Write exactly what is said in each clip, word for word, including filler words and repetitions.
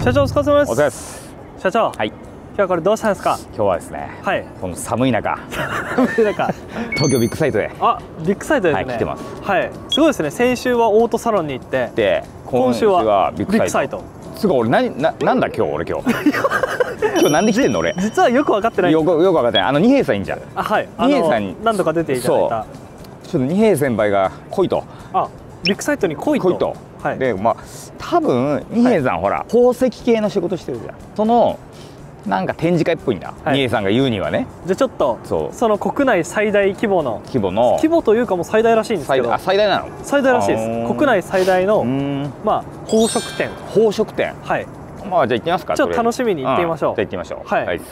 社長お疲れ様です。 お疲れ様です。 社長、 はい、 今日はこれどうしたんですか？ 今日はですね、はい、この寒い中寒い中東京ビッグサイトへ、 あ、ビッグサイトですね、 はい、来てます。はい、 すごいですね。先週はオートサロンに行ってで、今週はビッグサイト。 つうか俺何ななんだ今日俺今日今日なんで来てんの俺。 実はよく分かってない。 よくよく分かってない。あの二平さんいいんじゃん。 あ、はい、 二平さんに何度か出ていただいた。 ちょっと二平先輩が来いと。 あ、ビッグサイトに来いと。来いと。はい、でまあ多分二平さん、はい、ほら宝石系の仕事してるじゃん。そのなんか展示会っぽいんだ、はい、二平さんが言うにはね。 じゃあちょっと そ, その国内最大規模の規模の規模というかもう最大らしいんですけど。 あ、最大なの？ 最大らしいです。国内最大のまあ宝飾店。 宝飾店、はい。まあじゃあ行ってみますか。 ちょっと楽しみに行ってみましょう。 うん、じゃあ行ってみましょう。 はい、はい。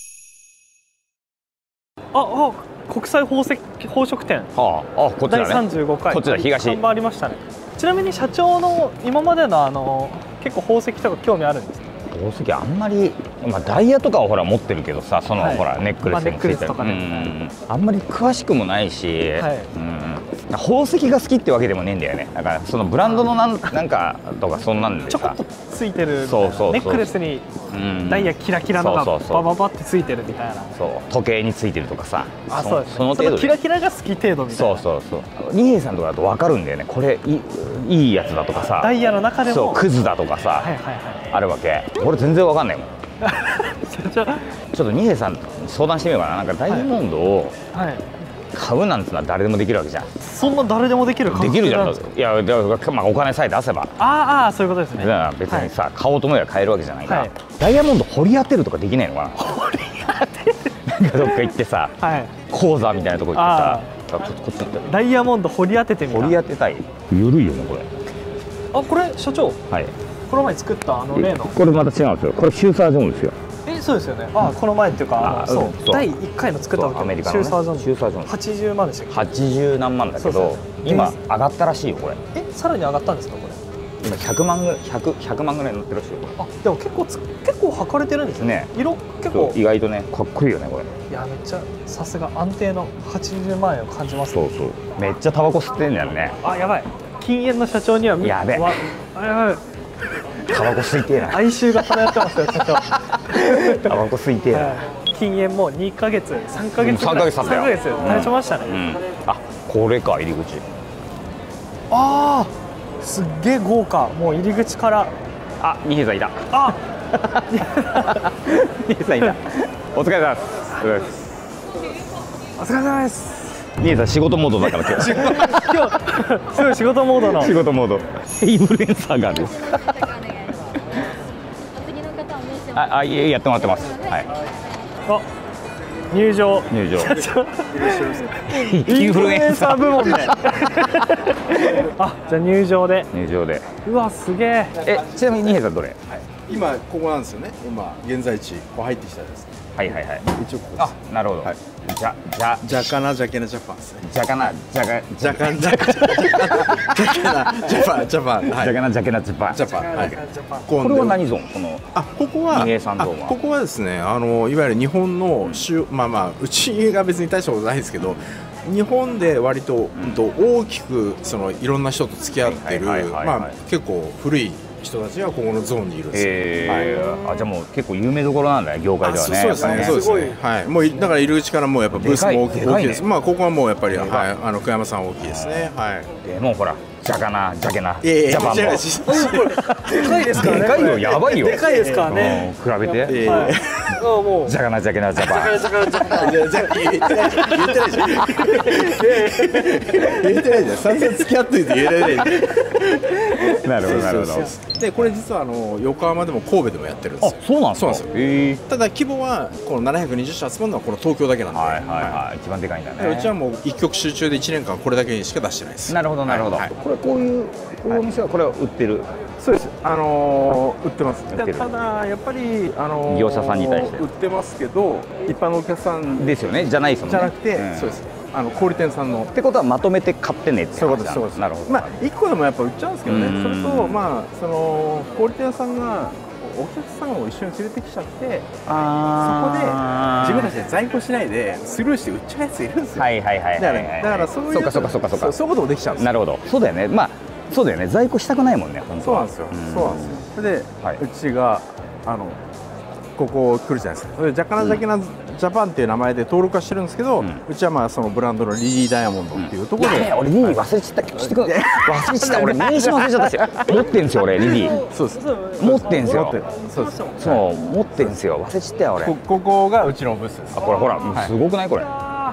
ああ、国際宝石宝飾店、はあ、あこっちだね、だいさんじゅうごかい、こっちだ、東看板ありましたね。ちなみに社長の今までのあの結構宝石とか興味あるんですか？ 宝石あんまり、まあ、ダイヤとかはほら持ってるけどさ、その、はい、ほらネックレスについてる、まあ、ね、あんまり詳しくもないし、はい、うん、宝石が好きってわけでもねえんだよね。だからそのブランドのなんなんかとかそんなんでさ、ちょこっとついてるみたいな、そうそうそう、ネックレスにダイヤキラキラのがバババってついてるみたいな、そう時計についてるとかさ、あ、そうです、ね、その程度で、そのキラキラが好き程度みたいな。そうそうそう。二平さんとかだと分かるんだよね。これい い, いいやつだとかさ、ダイヤの中でもそうクズだとかさ、はいはいはい、あるわけ。俺全然分かんないもんちょっと二平さんに相談してみようかな。なんかダイヤモンドを買うなんてのは誰でもできるわけじゃん。そんな誰でもできる？できるじゃん。いや、まあ、お金さえ出せば。ああ、そういうことですね。別にさ、はい、買おうと思えば買えるわけじゃないから、はい、ダイヤモンド掘り当てるとかできないのかな。掘り当てるなんかどっか行ってさ、はい、鉱山みたいなとこ行ってさ、ちょっとこっち行ってダイヤモンド掘り当ててみた。掘り当てたい。緩いよねこれ。あ、これ社長、はい、この前作ったあの例の、これまた違うんですよ。これシューサージョンですよ。え、そうですよね。あ、この前っていうか、そう、だいいっかいの作ったわけ。アメリカのシューサージョン、シューサージョンはちじゅうまんでしたっけ？はちじゅうなんまんだけど、今上がったらしいよこれ。え、さらに上がったんですかこれ？今ひゃくまんぐらい、ひゃく、ひゃくまんぐらい乗ってるらしいよ。あ、でも結構つ結構履かれてるんですね。色結構意外とね、かっこいいよねこれ。いや、めっちゃさすが安定のはちじゅうまんえんを感じます。そうそう。めっちゃタバコ吸ってんだよね。あ、やばい。禁煙の社長にはやべえ。あ、やばい。タバコ吸いてえな。哀愁が漂ってますよ社長。タバコ吸いてえな。禁煙もにかげつ、さんかげつ、さんかげつ経ったよ。さんかげつ耐えてましたね。あ、これか入り口。ああ、すっげえ豪華。もう入り口から。あ、二平さんいた。あ、二平さんいた。お疲れ様です。お疲れ様です。二平さん仕事モードだから今日。今日すごい仕事モードの。仕事モード。インフルエンサーがある。あ、あ、いえ、やってもらってます。はい。あ、入場。入場。インフルエンサー部門で。あ、じゃあ入場で。入場で。うわ、すげえ。え、ちなみに二平さんどれ？はい、 今ここなんですよね。今現在地こう入ってきたです。 はいはいはい。 一応ここです。 あ、なるほど。はい。じゃじゃじゃかなじゃけなジャパンですね。 じゃかなじゃかじゃかなじゃかなジャパンジャパンじゃかなじゃけなジャパンジャパン。はい。 これは何ゾーン？このあ、ここはここはですね、あのいわゆる日本の主、まあまあうちが別に大したことないですけど、日本で割と大きくそのいろんな人と付き合ってる、まあ結構古い人たちがここのゾーンにいるんですよ。えー、はい、あ、じゃあもう結構有名どころなんだね、業界ではね。そうですね、そうですね。はい、もうだから入り口からもうやっぱブースも大きいです。まあここはもうやっぱり、はい、あの久山さん大きいですね。はい。でもほら、じゃかな、じゃけな、ジャパンも。でかいですからね。でかいよ、やばいよ。でかいですからね。比べて。もうじゃかな、じゃけな、ジャパン。じゃかな、じゃけな、じゃ言ってないじゃん。言ってないじゃん。言ってないじゃん。さんざん付き合っといて言えない。なるほど、なるほど。 でこれ実はあの横浜でも神戸でもやってるんですよ。 あ、そうなんですか。そうなんですよ。ただ規模はこのななひゃくにじゅっしゃ集まるのはこの東京だけなんで。はいはいはい。一番でかいんだね。うちはもう一極集中でいちねんかんこれだけにしか出してないです。なるほどなるほど。これこういうこういうお店はこれは売ってる。 そうです。あの売ってます。ただやっぱりあの業者さんに対して売ってますけど、一般のお客さんですよね。じゃないですもんね。 じゃなくて、そうです。あの小売店さんのってことはまとめて買ってねってそういうことです。そうです。なるほど。まあ一個でもやっぱ売っちゃうんですけどね。それとまあその小売店さんがお客さんを一緒に連れてきちゃって、あそこで自分たちで在庫しないでスルーして売っちゃうやついるんですよ。はいはいはい。だからだからそういうそうかそうかそうかそうかそういうこともできちゃうんです。なるほど。そうだよね。まあそうだよね。在庫したくないもんね。そうなんですよ。そうなんですよ。 で、はい、うちがあのここ来るじゃないですか。でジャカナジャケナジャパンっていう名前で登録はしてるんですけど、うん、うちはまあそのブランドのリリーダイヤモンドっていうところで、うん、いやいや俺リリー忘れちゃったしてく忘れちゃった俺名刺忘れちゃったんですよ。持ってんすよ俺リリー。そうです。持ってんすよ。そうです。そう持ってんすよ。忘れちゃったよ俺。こ, ここがうちのブースです。あこれほら、はい、すごくないこれ。はい。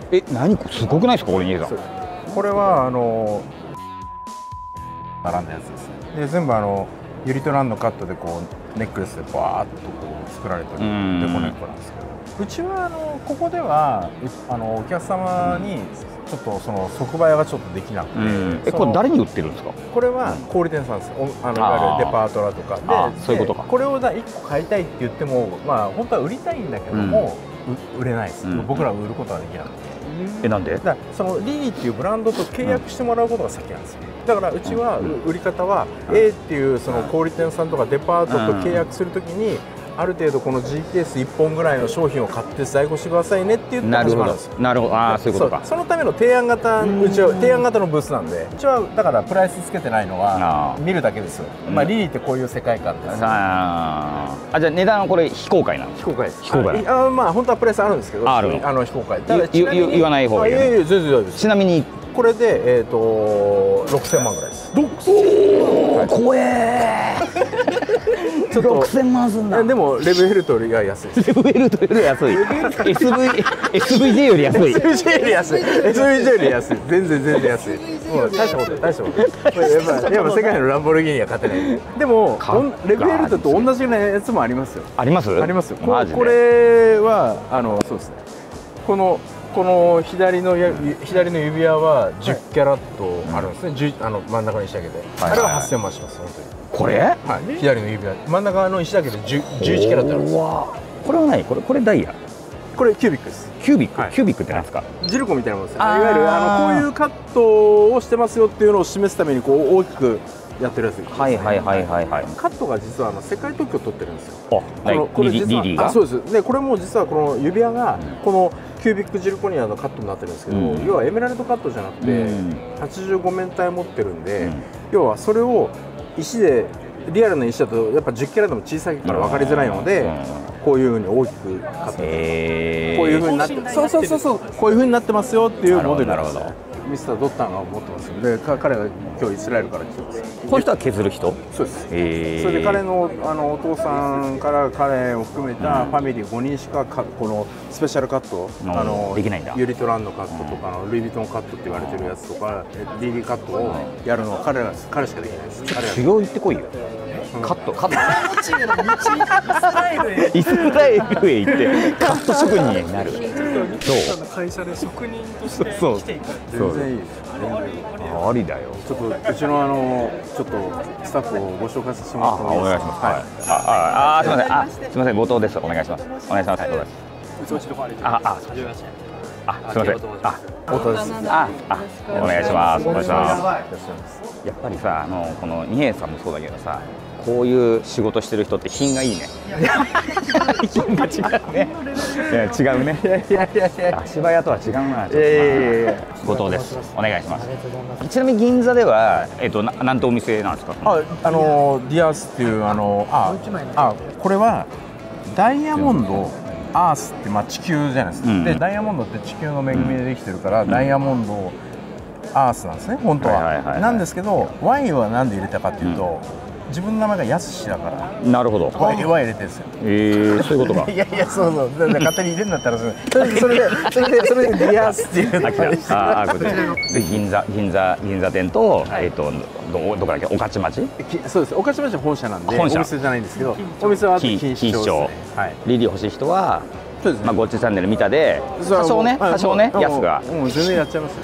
え何これすごくないですかこれ家さん。これはあの並んだやつですね。で全部あのユリとランのカットでこうネックレスでバーッとこう作られてるデコネックなんですけど、うちはあのここではあのお客様にちょっとその即売がちょっとできなくて、えこれ誰に売ってるんですか？これは小売店さんです。あのいわゆるデパートだとかで、そういうことか。これをいっこ買いたいって言っても、まあ本当は売りたいんだけども、売れないです。僕らは売ることはできなくて。えなんで？だからそのリリーっていうブランドと契約してもらうことが先なんですよ。だからうちは売り方は A っていうその小売店さんとかデパートと契約するときにある程度この ジーケースいっぽんぐらいの商品を買って在庫してくださいねって言って始まるんですよ。なるほど。ああそういうことか。そのための提案型、うちは提案型のブースなんで、うちはだからプライスつけてないのは見るだけですよ。まあリリーってこういう世界観です。ああじゃあ値段はこれ非公開なの？非公開です。非公開。あまあ本当はプライスあるんですけど、あるの。あの非公開。言わない方がいい。いやいや全然大丈夫です。ちなみにこれでえっとろくせんまんぐらいです。おお怖えー。ちょっとろくせんまんすんだ。でもレブヘルトよりが安いです。レブヘルトより安い。エスブイ エスブイジェー より安い。エスブイジェー より安い。エスブイジェー より安い。全然全然安い。もう大したこと大したこと。やっぱやっぱ世界のランボルギーニは勝てない。でもレブヘルトと同じようなやつもありますよ。あります？ありますよ。これはあのそうですね。このこの左のや左の指輪はじゅっキャラットあるんですね。あの真ん中の石だけで。あれははっせんまんします本当に。これ？はい。左の指輪真ん中の石だけでじゅういちキャラットあるんです。これは何？これこれダイヤ？これキュービックです。キュービック？キュービックって何ですか？ジルコみたいなものです。いわゆるあのこういうカットをしてますよっていうのを示すためにこう大きくやってるやつ。はいはいはいはいはい。カットが実はあの世界特許を取ってるんですよ。このこれ実はあそうです。でこれも実はこの指輪がこのキュービックジルコニアのカットになってるんですけど、要はエメラルドカットじゃなくてはちじゅうご面体持ってるんで、要はそれを石でリアルな石だとやっぱじゅっキャラでも小さいから分かりづらいので、こういうふうに大きくカット、こういうふうになって、そうそうそうそう、こういうふうになってますよっていうモデルなんですよ。ミスタードッタンが持ってますので、彼が今日イスラエルから来てます。この人は削る人？そうです。それで彼のあのお父さんから彼を含めたファミリーごにんしかかこのスペシャルカット、あのできないんだ。ユリトランのカットとかのルイ・ヴィトンカットって言われてるやつとか、リリーカットをやるのは彼ら彼しかできないです。修行行ってこいよ。カットカット。イスラエルへイスラエルへ行ってカット職人になる。そう。会社で職人として来ていく。全然いいです。ありだよ。ちょっとうちのあのちょっとスタッフをご紹介させてもらってもいいですか。お願いします。はい。ああすみません。あすみません後藤です。お願いします。お願いします。はい。うちの仕事ありああすみません。あすみません。あ後藤です。ああお願いします。お願いします。やっぱりさあのこの二平さんもそうだけどさ。こういう仕事してる人って品がいいね。品が違うね。違うね。いやいやいや。足早とは違うな。後藤です。お願いします。ちなみに銀座ではえっとなんてお店なんですか。ああのディアースっていうあのああこれはダイヤモンドアースってまあ地球じゃないですか。でダイヤモンドって地球の恵みでできてるからダイヤモンドアースなんですね本当は。なんですけどワインはなんで入れたかっていうと。自分の名前がやすしだから。なるほど。ワインは入れてるんですよ。ええ、そういうことか。いやいや、そうそう、勝手に入れるんだったら、それで、それで、それで、それで、ディアースっていう。ああ、こちら。で、銀座、銀座、銀座店と、えっと、ど、どこだっけ、御徒町。そうです。御徒町は本社なんで、お店じゃないんですけど。お店は錦糸町。はい。リリー欲しい人は。まあ、ゴッチチャンネル見たで、多少ね、多少ね、やすが。もう全然やっちゃいます。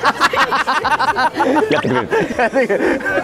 やってくれ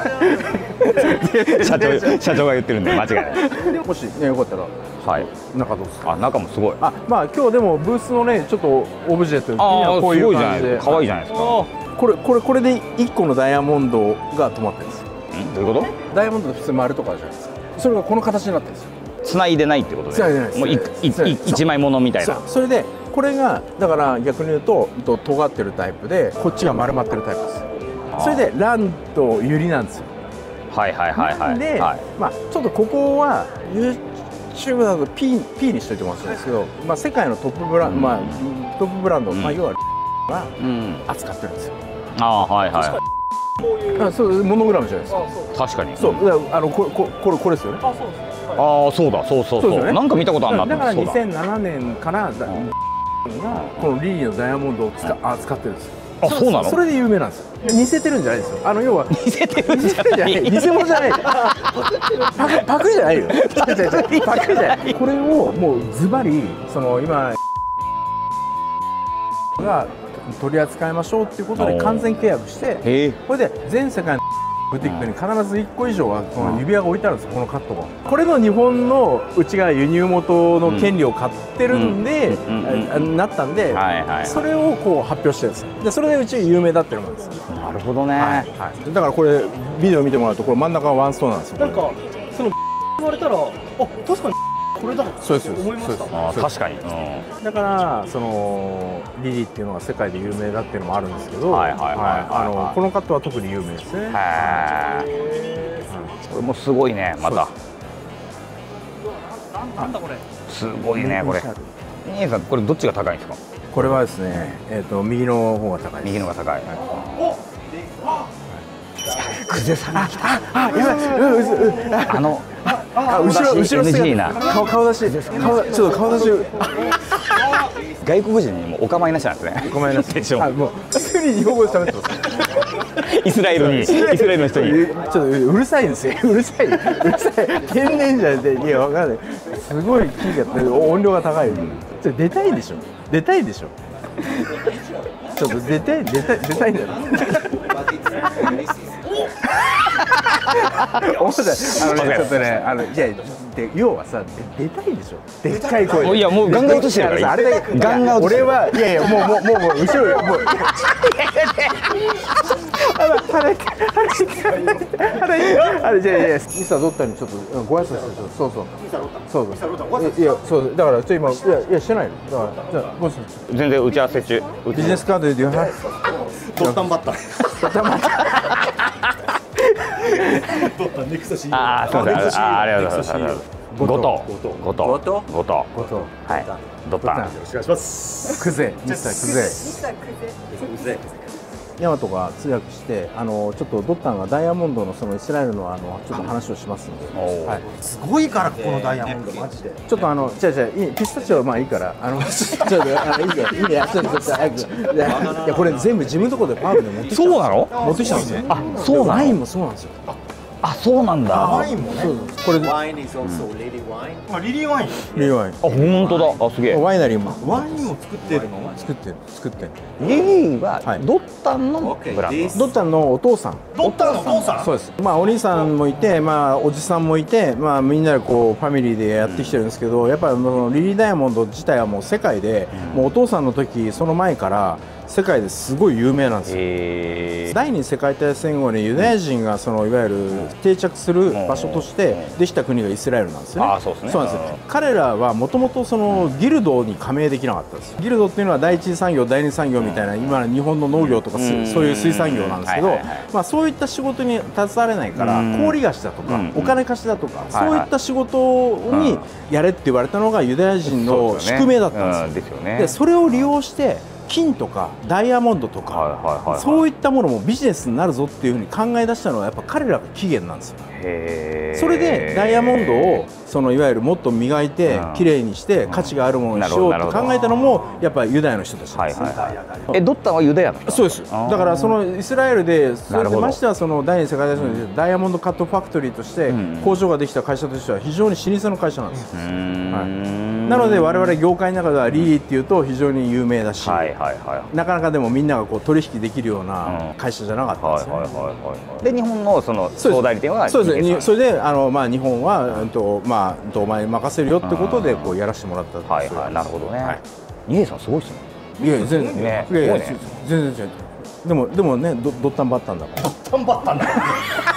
る。社長、社長が言ってるんで、間違いない。もし、ね、よかったら。はい。中どうですか。あ、中もすごい。あ、まあ、今日でもブースのね、ちょっとオブジェというか、こういう感じで。可愛いじゃないですか。これ、これ、これで一個のダイヤモンドが止まってるんですよ。どういうこと。ダイヤモンドって普通丸とかじゃないですか。それがこの形になってるんですよ。繋いでないってことで。繋いでないです。もう一枚ものみたいな。それでこれがだから逆に言うと尖ってるタイプでこっちが丸まってるタイプです。それでランとユリなんですよ。 はいはいはいはい。 で、まあちょっとここは YouTube だと P, P にしといてもらってるんですけど、まあ世界のトップブランド、まあトップブランド、まあ要はが扱ってるんですよ。 ああはいはい。 あ、そうモノグラムじゃないですか。 確かに。 そう、あのこここれこれですよね。あ、そうです。 ああそうだそうそうそう。なんか見たことあるな。 だからにせんななねんからがこのリリーのダイヤモンドを扱ってるんですよ。 あ、そうなの？ それで有名なんですよ。似せてるんじゃないですよ。あの要は似せてるんじゃない。 偽物じゃない。パクパクじゃないよ。パクじゃない。これをもうズバリその今が取り扱いましょうっていうことで完全契約して、これで全世界のブティックに必ずいっこ以上はこの指輪が置いてあるんですよ、このカットが。これの日本のうちが輸入元の権利を買ってるんでなったんで、それをこう発表してるんですよ。でそれでうち有名だってるもんです。 なるほどね、はいはい、 だからこれビデオ見てもらうとこれ真ん中がワンストーンなんですよ。 なんかその言われたら、あ、確かにこれだそうです思いました。 あ、確かに、 うん、だからそのリリーっていうのが世界で有名だっていうのもあるんですけど、このカットは特に有名ですね。へえ、これもすごいね。またなんだこれ、 すごいねこれ。兄さんこれどっちが高いんですか？ これはですね、えっと右の方が高いです。 右の方が高い。 久世さんが来た。あ、やばい。 あのあ、後ろ後ろ姿。顔顔出し。顔ちょっと顔出し。 外国人にもお構いなしなんですね。 お構いなしでしょ。もう普通に日本語で喋ってます。 イスラエルにイスラエルの人にちょっとうるさいんですよ。うるさいうるさい。天然じゃんって、いやわかんない。すごいキーが音量が高い。ちょっと出たいでしょ。出たいでしょ。ちょっと出たい出たい出たいんだよ。思ったあのねちょっとねあのいやで要はさ出たいでしょ。でっかい声。 いやもうガンガン落としてるから。あれだけガンガン落としてる。 俺はいやいやもうもうもうもう後ろもう。あれあれあれあれじゃあいやミスタードッターにちょっとご挨拶してそうそうそうそういやそうだからちょ今いやいやしてないのだからじゃあごめんなさい全然打ち合わせ中。 ビジネスカードで言うはいドッタンバッタードッタンバッタードッタンネクサシーああそうですあありがとうございますごとごとごとごとはいドッタンよろしくお願いします。 クゼミスタークゼミスタークゼヤマトが通訳してあのちょっとドッタンがダイヤモンドのそのイスラエルのあのちょっと話をしますので、はい、 すごいからこのダイヤモンドマジでちょっとあのじゃじゃピスタチオはまあいいからあのちょっとあのいいねいいねちょっと早くいやこれ全部自分のところでパームで持ってきたそうなの持ってきたんですよ。 あそうなのワインもそうなんですよ。 あそうなんだ。 ワインもねこれワイン is also lady wine あリリーワインリリーワインあ本当だあすげえワイナリーもワインも作ってるの作ってる作ってるリリーはドッタンのブランド。 ドッタンのお父さんドッタンのお父さんそうです。まあお兄さんもいてまあおじさんもいてまあみんなでこうファミリーでやってきてるんですけどやっぱりリリーダイヤモンド自体はもう世界でもうお父さんの時その前から世界ですごい有名なんですよ。第二次世界大戦後にユダヤ人がそのいわゆる定着する場所としてできた国がイスラエルなんですよね。 あそうですね。 そうなんですよ。彼らはもともとそのギルドに加盟できなかったんです。ギルドっていうのは第一次産業第二次産業みたいな今の日本の農業とかそういう水産業なんですけどまあそういった仕事に携われないから氷菓子だとかお金貸しだとかそういった仕事にやれって言われたのがユダヤ人の宿命だったんですよ。でそれを利用して金とかダイヤモンドとかそういったものもビジネスになるぞっていうふうに考え出したのはやっぱ彼らが起源なんですよ。それでダイヤモンドをそのいわゆるもっと磨いてきれいにして価値があるものにしようと考えたのもやっぱりユダヤの人たちなんです。 えドッタンはユダヤの人？ そうです。だからそのイスラエルでそれでましてはその第二次世界大戦でダイヤモンドカットファクトリーとして工場ができた会社としては非常に老舗の会社なんです。なので我々業界の中ではリリーっていうと非常に有名だしなかなかでもみんながこう取引できるような会社じゃなかったんですよね。で日本のその総代理店はそうですね。それであのまあ日本はうんとまあお前に任せるよってことでこうやらせてもらったんです。 はいはいなるほどね。ニエさんすごいですね。 いや全然ね全然全然でもでもねドッタンバッタンだから。 ドッタンバッタンだ。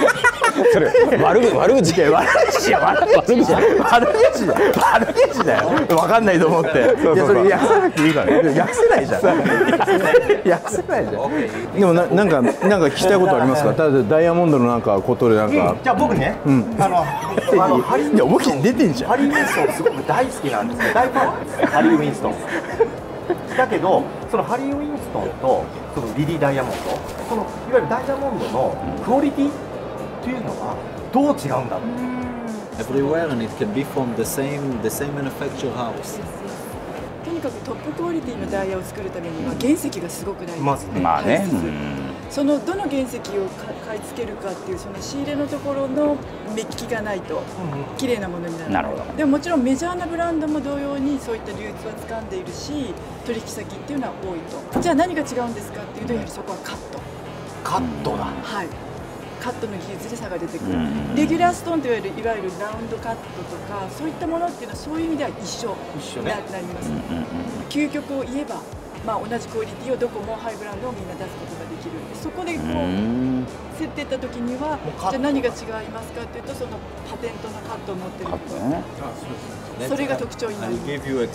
それ悪口悪口悪口悪口じゃ悪口だよ悪口だよ分かんないと思って。いやそれ訳さなくていいからね。訳せないじゃん。訳せないじゃん。でもななんかなんか聞きたいことありますか。ただダイヤモンドのなんかことでなんか。 じゃあ僕ね、あのあのハリー、いや思いっきり出てんじゃん。ハリー・ウィンストンすごく大好きなんですよ。大ファンですね。ハリー・ウィンストン。だけどそのハリー・ウィンストンとそのリリー・ダイヤモンド、そのいわゆるダイヤモンドのクオリティっていうのはどう違うんだろう。 Everywhere and it can be from the same the same manufacturer house. とにかくトップクオリティのダイヤを作るためには原石がすごく大事です。 まずね。まあね。 そのどの原石を買い付けるかっていうその仕入れのところの目利きがないと綺麗なものになる。 なるほど。 でももちろんメジャーなブランドも同様にそういった流通は掴んでいるし、取引先っていうのは多いと。じゃあ何が違うんですかっていうと、やはりそこはカット。 カットだ。 はい。カットの技術で差が出てくる。レギュラーストーンといわれるいわゆるラウンドカットとかそういったものっていうのはそういう意味では一緒になります。究極を言えば。まあ同じクオリティをどこもハイブランドをみんな出すことができる。そこでこう競っていった時にはじゃあ何が違いますかというと、そのパテントのカットを持ってること、それが特徴になります。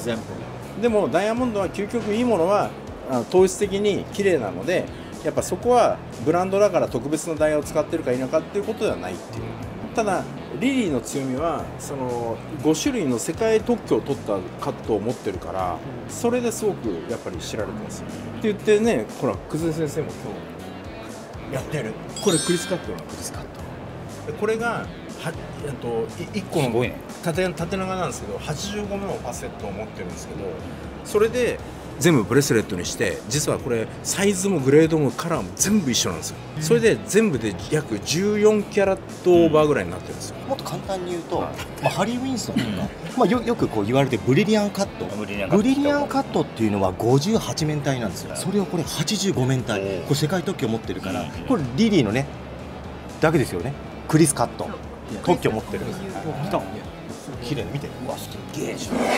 でもダイヤモンドは究極いいものは統一的に綺麗なので、やっぱそこはブランドだから特別なダイヤを使ってるか否かっていうことではないっていう。ただリリーの強みはそのご種類の世界特許を取ったカットを持ってるから、それですごくやっぱり知られてますよ。って言ってね、ほら久世先生も今日やってる。これクリスカットのクリスカット。これがはえっといっこの縦縦長なんですけど、はちじゅうごめのファセットを持ってるんですけど、それで全部ブレスレットにして、実はこれサイズもグレードもカラーも全部一緒なんですよ。それで全部で約じゅうよんキャラットオーバーぐらいになってるんですよ。 もっと簡単に言うと、まあ、ハリー・ウィンストンとか、まあ、よ, よくこう言われてブリリアンカット、ブリリアンカットっていうのはごじゅうはちめんたいなんですよ。それをこれはちじゅうごめんたい、これ世界特許を持ってるから、これリリーのねだけですよね。クリスカット特許持ってる。綺麗に見て。うわすげえじゃん。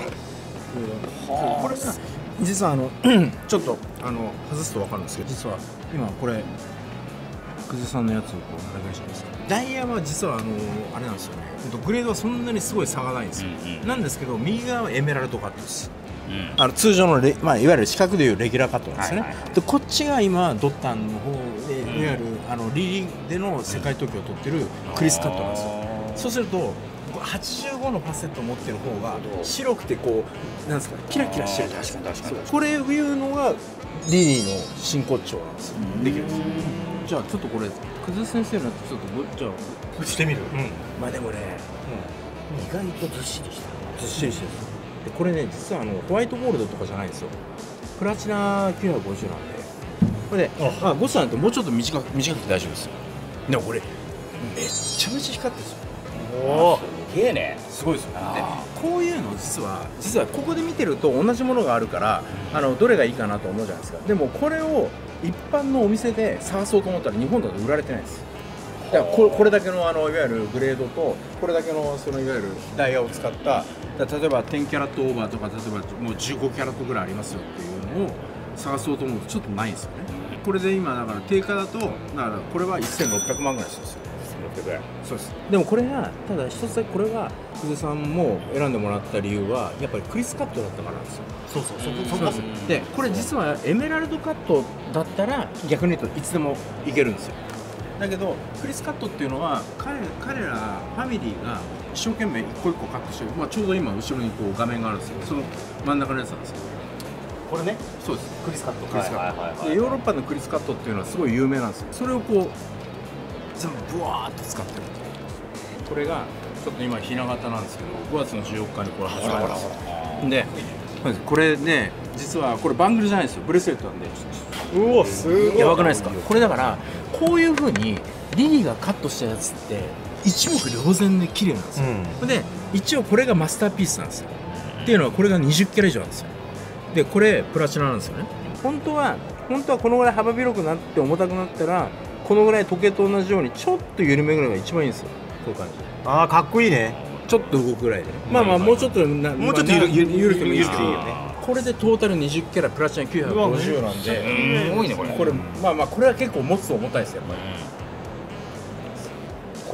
これさ実はあのちょっとあの外すと分かるんですけど、実は今これ久世さんのやつをこう並べるじゃないですか。ダイヤは実はあのあれなんですよね。グレードはそんなにすごい差がないんですよ。うんうん、なんですけど右側はエメラルドカットです。うん、あの通常のレ、まあ、いわゆる四角でいうレギュラーカットなんですよね。はいはいはい、でこっちが今ドッタンの方で、うん、いわゆるあのリリーでの世界特許を取ってるクリスカットなんですよ。そうするとはちじゅうごのファセットを持ってる方が白くてこうなんですかキラキラしてるじゃないですか。これいうのがリリーの真骨頂なんですよ。できるんですよ。じゃあちょっとこれ久世先生のやつちょっとじゃあしてみる。 うん、まあでもね、うん、意外とずっしりしたずっしりしてる。でこれね実はあのホワイトゴールドとかじゃないんですよ。プラチナきゅうひゃくごじゅうなんで。これで、あ、ゴスなんてもうちょっと短く短くて大丈夫ですよ。でもこれめっちゃめちゃ光ってるんですよ。 おお。すげえね。 すごいですよ。でこういうの実は実はここで見てると同じものがあるからあのどれがいいかなと思うじゃないですか。でもこれを一般のお店で探そうと思ったら日本だと売られてないです。だからこれ、これだけのあのいわゆるグレードとこれだけのそのいわゆるダイヤを使った例えばじゅうキャラットオーバーとか例えばもうじゅうごキャラットぐらいありますよっていうのを探そうと思うとちょっとないんですよね。これで今だから定価だとだからこれはせんろっぴゃくまんぐらいするんですよ。そうです。でもこれがただ一つだけこれが久世さんも選んでもらった理由はやっぱりクリスカットだったからなんですよ。 そうそうそうそうそうそう。でこれ実はエメラルドカットだったら逆に言うといつでもいけるんですよ。だけどクリスカットっていうのは彼彼らファミリーが一生懸命一個一個カットしてる、まあ、ちょうど今後ろにこう画面があるんですよ。その真ん中のやつなんですよ。 これね。 そうです。 クリスカット。 クリスカット。でヨーロッパのクリスカットっていうのはすごい有名なんですよ。それをこう全部ブワーって使ってる。これがちょっと今ひな形なんですけどごがつのじゅうよっかにこれ発売なんですよ。でこれね実はこれバングルじゃないですよ。ブレスレットなんで。 うわすごいやばくないですか。これだからこういう風にリリーがカットしたやつって一目瞭然で綺麗なんですよ。うん、で一応これがマスターピースなんですよ。っていうのはこれがにじゅっキャラ以上なんですよ。でこれプラチナなんですよね。本当は本当はこのぐらい幅広くなって重たくなったらこのぐらい時計と同じようにちょっと緩めぐらいが一番いいんですよ。こういう感じ。 ああかっこいいね。 ちょっと動くぐらいでね。まあまあもうちょっとなもうちょっとゆるゆるゆるくてもいいですよね。 これでトータルにじゅっキャラプラチナきゅうひゃくごじゅうなんで、 すごいねこれ。 これまあまあこれは結構持つと重たいですよやっぱり。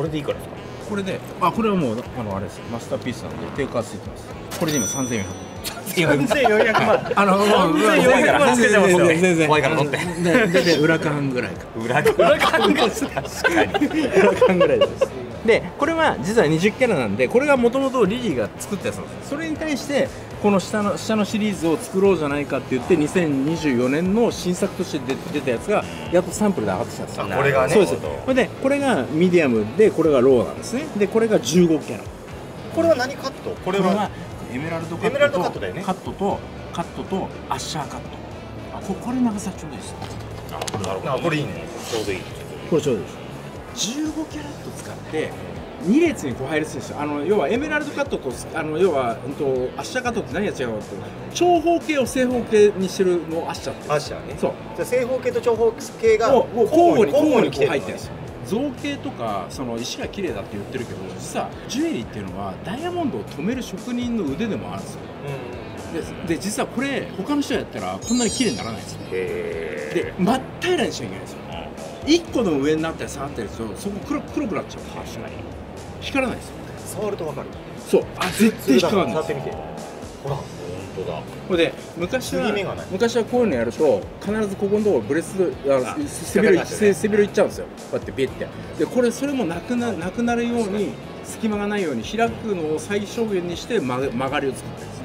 これでいいからですか？ これで、あ、これはもうあのあれですよ、マスターピースなんで定価ついてます。これで今さんぜんよんひゃく。 さんぜんよんひゃくまん。 あの、さんぜんよんひゃくまんつけてますよ。全然怖いから取って。 で、で、裏缶ぐらいか。 裏缶裏缶が確かに。 裏缶ぐらいです。で、これは実はにじゅっキャラなんで、これがもともとリリーが作ったやつなんです。それに対してこの下の下のシリーズを作ろうじゃないかって言ってにせんにじゅうよねんの新作として出出たやつがやっとサンプルで上がってきたんですよ。 これがね。 そうです。それでこれがミディアムでこれがローなんですね。でこれがじゅうごキャラ。 これは何カット？これはエメラルドカットとエメラルドカットだよね。 カットとカットとアッシャーカット。あ、ここれ長さちょうどいいです。 あ、なるほど。これいいね。ちょうどいい。 これちょうどいいです。じゅうごキャラット使ってに列にこう配列ですよ。あの要はエメラルドカットとあの要は、うん、とアッシャーカットって何が違うかって長方形を正方形にしてるのをアッシャーってアッシャーね。 そう。 じゃあ正方形と長方形が交互に交互にこう入ってるんるですよ。造形とかその石が綺麗だって言ってるけど、実はジュエリーっていうのはダイヤモンドを留める職人の腕でもあるんですよ。うん、で, で実はこれ他の人がやったらこんなに綺麗にならないんですよ。で真っ平らにしちゃいけないんですよ。いっこの上になったり下がったりするとそこ黒黒くなっちゃう。確かに光らないですよ。 触るとわかる。 そう。あ、絶対光らない。 触ってみて。ほら。 本当だ。 これで昔は昔はこういうのやると必ずここのところブレスあ背広背広いっちゃうんですよ。こうやってビッて。でこれそれもなくななくなるように隙間がないように開くのを最小限にして曲曲がりを作ってるんですよ。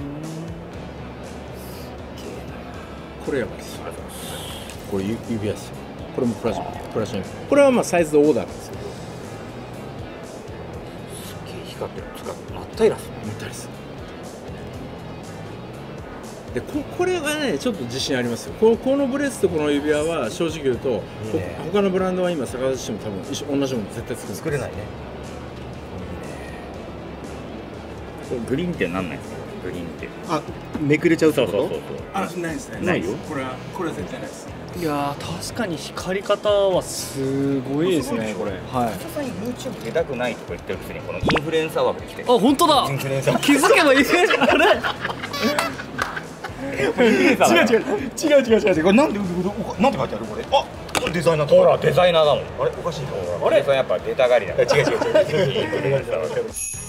これやばいです。これ指輪ですよ。これもプラチナプラチナ。これはまあサイズオーダーなんですけど。 光ってる使って真っ平らですね。 真っ平らです。で こ, これはねちょっと自信ありますよ。こ の, このブレスとこの指輪は正直言うといい、ね、他のブランドは今探しても多分一緒同じもの絶対作る作れないね。 いいね。これグリーンってなんないですか？グリーンって。 あ、めくれちゃうってこと？ そうそうそうそう。 あ、ないですね。 ないよ。 これはこれは絶対ないです。 いやー確かに光り方はすごいですねこれ。はい。 さすがに YouTube 出たくないとか言ってるくせにこのインフルエンサー枠で来て。 あ、本当だ。 インフルエンサー。 気づけばいい。あれ。 違う違う違う違う違う違う。 これなんでなんて書いてあるこれ？あ、デザイナー。 ほらデザイナーだもん。 あれおかしいか。 あれ？やっぱデータ狩りだ。 違う違う違う。 インフルエンサー枠。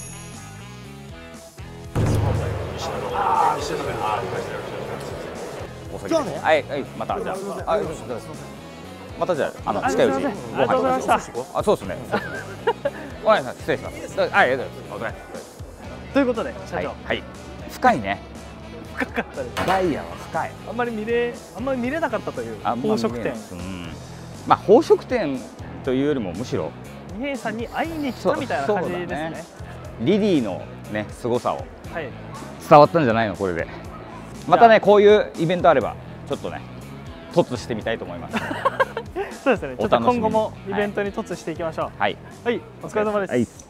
じゃあね。はいはい、またじゃあ。あ、またじゃあ、あの近いうちに。 ありがとうございました。 あ、そうですね。ごめんなさい、失礼します。はい、ありがとうございます。 ということで社長。 はい。深いね。 深かったです。 ダイヤは深い。 あんまり見れあんまり見れなかったという宝飾店。 まあ宝飾店というよりもむしろ二平さんに会いに来たみたいな感じですね。 リリーのね凄さを伝わったんじゃないのこれで。またねこういうイベントあればちょっとね突してみたいと思います。 そうですね。ちょっと今後もイベントに突していきましょう。 はい。 はい。お疲れ様です。